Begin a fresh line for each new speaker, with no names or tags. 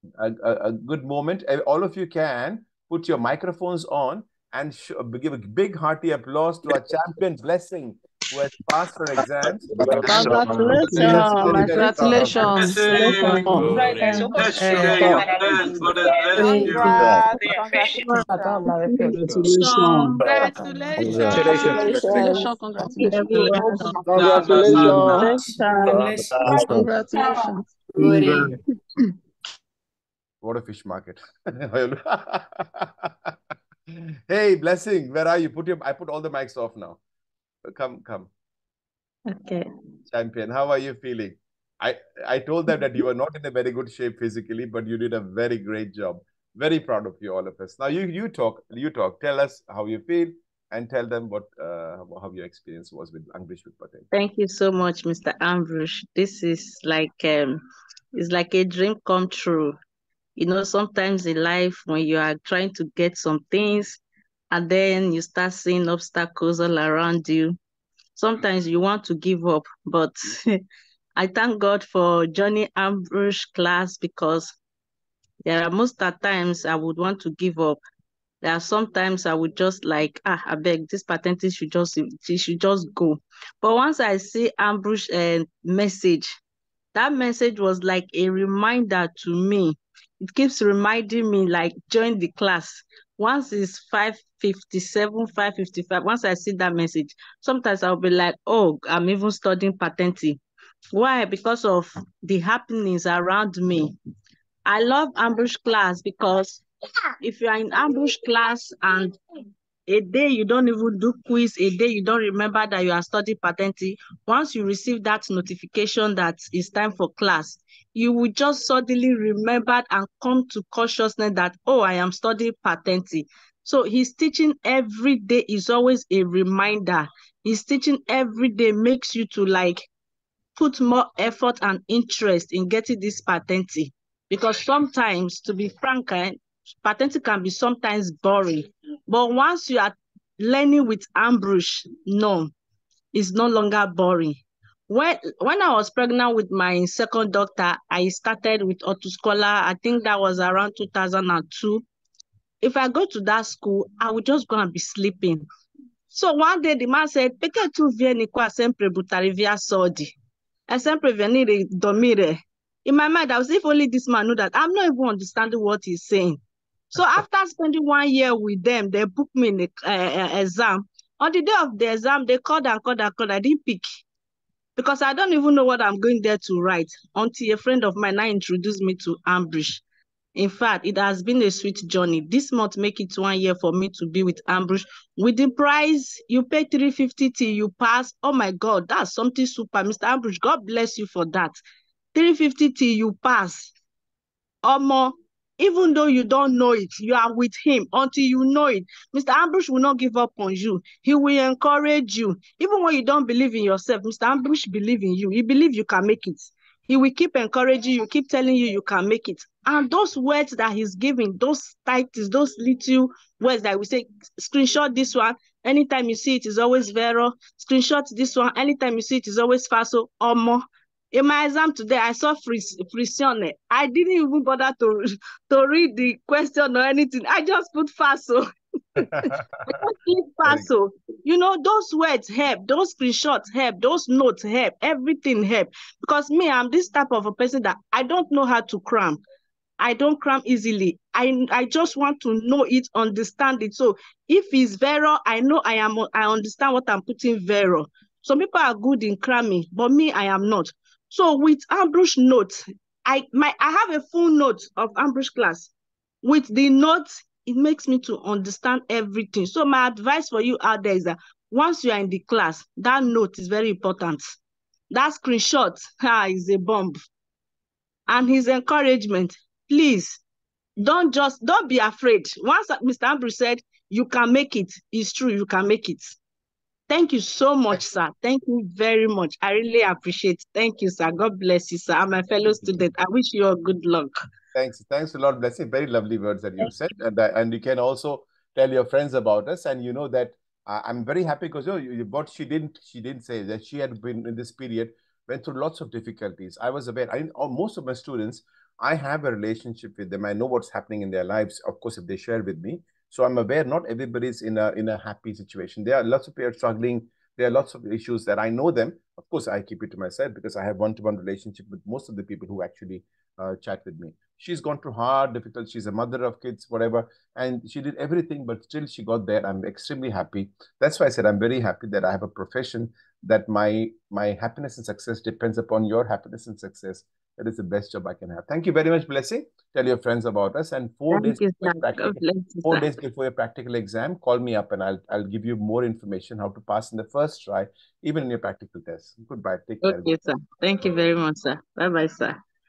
a good moment. All of you can put your microphones on and give a big hearty applause to our champion Blessing, who has passed her exams. And we are very, very proud of her.
Congratulations.
Congratulations.
For the best student.
Congratulations. Congratulations.
What a fish market. Hey, Blessing, where are you? I put all the mics off now. Come.
Okay.
Champion, how are you feeling? I told them that you were not in a very good shape physically, but you did a very great job. Very proud of you, all of us. Now you talk. Tell us how you feel and tell them what how your experience was with Ambrish Quick Patente.
Thank you so much, Mr. Ambrish. This is like it's like a dream come true. You know, sometimes in life when you are trying to get some things and then you start seeing obstacles all around you, sometimes you want to give up. But I thank God for Johnny Ambrish class, because there are most of the times I would want to give up. There are sometimes I would just like, I beg, this patent should just go. But once I see Ambrish message, that message was like a reminder to me. It keeps reminding me, like, join the class. Once it's 5:57, 5:55, once I see that message, sometimes I'll be like, oh, I'm even studying patente. Why? Because of the happenings around me. I love Ambrish class because if you are in Ambrish class and a day you don't even do quiz, a day you don't remember that you are studying patente, once you receive that notification that it's time for class, you will just suddenly remember and come to consciousness that, oh, I am studying patente. So his teaching every day is always a reminder. His teaching every day makes you to like put more effort and interest in getting this patente. Because sometimes, to be frank, patente can be sometimes boring. But once you are learning with Ambrish, no, it's no longer boring. When I was pregnant with my second daughter, I started with Auto Scholar. I think that was around 2002. If I go to that school, I would just go and be sleeping. So one day the man said, "Perché tu vieni qua sempre buttare via soldi? È sempre venire dormire." In my mind, I was, if only this man knew that I'm not even understanding what he's saying. So after spending 1 year with them, they booked me in the exam. On the day of the exam, they called. I didn't pick because I don't even know what I'm going there to write until a friend of mine now introduced me to Ambrish. In fact, it has been a sweet journey. This month make it 1 year for me to be with Ambrish. With the price, you pay 350 till you pass. Oh my God, that's something super. Mr. Ambrish, God bless you for that. 350 till you pass. Omo, even though you don't know it, you are with him until you know it. Mr. Ambrish will not give up on you. He will encourage you. Even when you don't believe in yourself, Mr. Ambrish believes in you. He believes you can make it. He will keep encouraging you, keep telling you you can make it. And those words that he's giving, those titles, those little words that we say, screenshot this one, anytime you see it is always Vero. Screenshot this one, anytime you see it is always Faso. Omo. In my exam today, I saw Frisione. I didn't even bother to read the question or anything. I just put Faso. Faso. You know, those words help, those screenshots help, those notes help, everything help. Because me, I'm this type of a person that I don't know how to cram. I don't cram easily. I just want to know it, understand it. So if it's Vero, I know I understand what I'm putting Vero. Some people are good in cramming, but me, I am not. So with Ambrish notes, I have a full note of Ambrish class. With the notes, it makes me to understand everything. So my advice for you out there is that once you are in the class, that note is very important. That screenshot is a bomb. And his encouragement, please, don't be afraid. Once Mr. Ambrish said, you can make it, it's true, you can make it. Thank you so much, sir. Thank you very much. I really appreciate it. Thank you, sir. God bless you, sir. I'm a fellow student. I wish you all good luck.
Thanks a lot, Blessing. Very lovely words that you've said. And you can also tell your friends about us. And you know that I'm very happy because what she didn't say that she had been in this period, went through lots of difficulties. I was aware. Most of my students I have a relationship with them. I know what's happening in their lives, of course, if they share with me. So I'm aware not everybody's in a happy situation. There are lots of people struggling. There are lots of issues that I know them. Of course, I keep it to myself because I have one-to-one relationship with most of the people who actually chat with me. She's gone through hard, difficult. She's a mother of kids, whatever, and she did everything, but still she got there. I'm extremely happy. That's why I said I'm very happy that I have a profession that my happiness and success depends upon your happiness and success. That is the best job I can have. Thank you very much, Blessing. Tell your friends about us. And
Thank you, sir. God bless you,
four
sir.
days before your practical exam, call me up and I'll give you more information how to pass in the first try, even in your practical test. Goodbye. Take care.
Okay, sir. Thank you very much, sir. Bye-bye, sir.